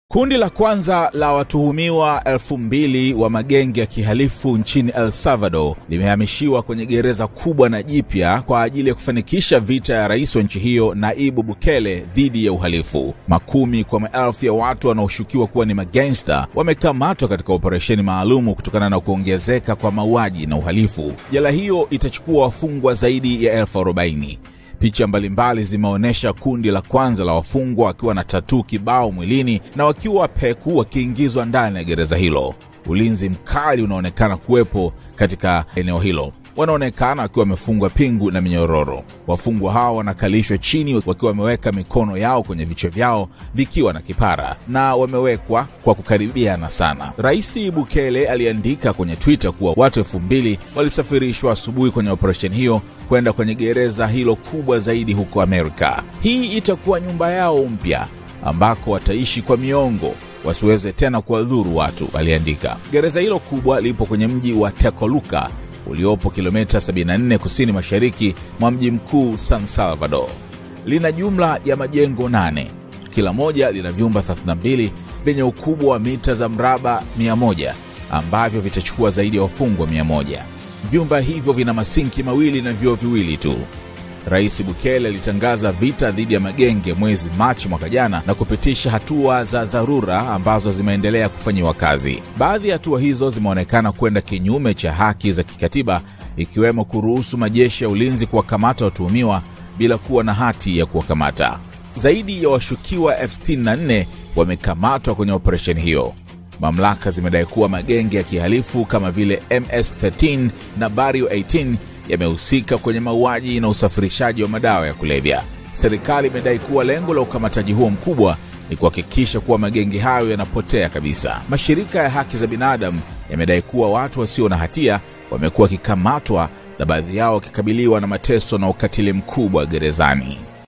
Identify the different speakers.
Speaker 1: Kundi la kwanza la watuhumiwa 2000 wa magenge ya kihalifu nchini El Salvador limehamishiwa kwenye gereza kubwa na jipya kwa ajili ya kufanikisha vita ya rais wa nchi hiyo Naibu Bukele dhidi ya uhalifu. Makumi kwa maelfu ya watu wanaoshukiwa kuwa ni magangster wamekamatwa katika operesheni maalumu kutokana na kuongezeka kwa mauaji na uhalifu. Jela hiyo itachukua wafungwa zaidi ya 40,000. Picha mbalimbali zimeonyesha kundi la kwanza la wafungwa wakiwa na tattoo kibao mwilini na wakiwa peku wakiingizwa ndani ya gereza hilo. Ulinzi mkali unaonekana kuwepo katika eneo hilo. Wanaonekana wakiwa wamefungwa pingu na minyororo. Wafungwa hao wanakalishwa chini wakiwa wameweka mikono yao kwenye vichwa vyao vikiwa na kipara na wamewekwa kwa kukaribiana sana. Rais Bukele aliandika kwenye Twitter kuwa watu 2000 walisafirishwa asubuhi kwenye operation hiyo kwenda kwenye gereza hilo kubwa zaidi huko Amerika. Hii itakuwa nyumba yao mpya ambako wataishi kwa miongo, wasiweze tena kuwadhuru watu, aliandika. Gereza hilo kubwa lipo kwenye mji wa Tecoluca uliopo kilomita 74 kusini mashariki mwa mji mkuu San Salvador. Lina jumla ya majengo 8. Kila moja lina vyumba 32 vyenye ukubwa wa mita za mraba 100 ambavyo vitachukua zaidi ya wafungwa 100. Vyumba hivyo vina masinki mawili na vyoo viwili tu. Rais Bukele alitangaza vita dhidi ya magenge mwezi Machi mwaka jana na kupitisha hatua za dharura ambazo zimeendelea kufanyiwa kazi. Baadhi ya hatua hizo zimeonekana kwenda kinyume cha haki za kikatiba, ikiwemo kuruhusu majeshi ya ulinzi kuwakamata watuhumiwa bila kuwa na hati ya kuwakamata. Zaidi ya washukiwa 64 wamekamatwa kwenye operesheni hiyo. Mamlaka zimedai kuwa magenge ya kihalifu kama vile MS-13 na Barrio 18 yamehusika kwenye mauaji na usafirishaji wa madawa ya kulevya. Serikali imedai kuwa lengo la ukamataji huo mkubwa ni kuhakikisha kuwa magenge hayo yanapotea kabisa. Mashirika ya haki za binadamu yamedai kuwa watu wasio na hatia wamekuwa wakikamatwa na baadhi yao wakikabiliwa na mateso na ukatili mkubwa gerezani.